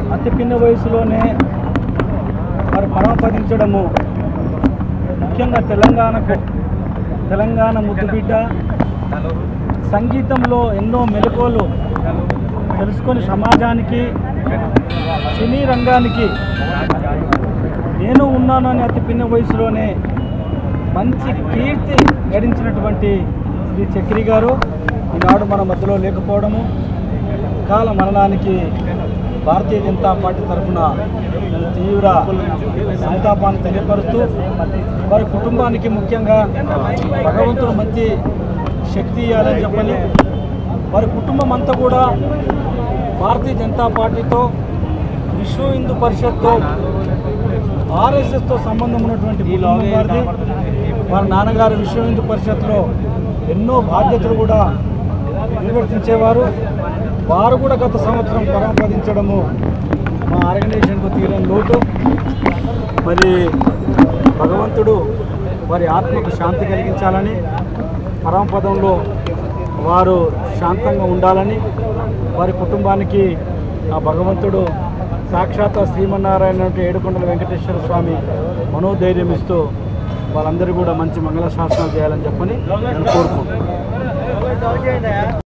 అతి పిన్న వయసులోనే మరి పరమపదించడము ముఖ్యంగా తెలంగాణ ముద్దుబిడ్డ సంగీతంలో ఎన్నో మెలకువలు తెలుసుకొని సమాజానికి సినీ రంగానికి నేను ఉన్నాను అని అతి పిన్న వయసులోనే మంచి కీర్తి గడించినటువంటి శ్రీ చక్రి గారు ఈనాడు మన మధ్యలో లేకపోవడము కాల మరణానికి భారతీయ జనతా పార్టీ తరఫున తీవ్ర సంతాపాన్ని తెలియపరుస్తూ వారి కుటుంబానికి ముఖ్యంగా భగవంతుడు మంచి శక్తి ఇవ్వాలని చెప్పని వారి కుటుంబం అంతా కూడా భారతీయ జనతా పార్టీతో విశ్వ హిందూ పరిషత్తో ఆర్ఎస్ఎస్తో సంబంధం ఉన్నటువంటి కుటుంబం వారిది. వారి నాన్నగారు విశ్వ హిందూ పరిషత్లో ఎన్నో బాధ్యతలు కూడా నిర్వర్తించేవారు. వారు కూడా గత సంవత్సరం పరమపదించడము మా ఆర్గనైజేషన్కు తీరని లోటు. మరి భగవంతుడు వారి ఆత్మకు శాంతి కలిగించాలని, పరమపదంలో వారు శాంతంగా ఉండాలని, వారి కుటుంబానికి ఆ భగవంతుడు సాక్షాత్ శ్రీమన్నారాయణ ఏడుకొండల వెంకటేశ్వర స్వామి మనోధైర్యం ఇస్తూ వాళ్ళందరూ కూడా మంచి మంగళ శాసనాలు చేయాలని చెప్పని నేను కోరుకుంటున్నాను.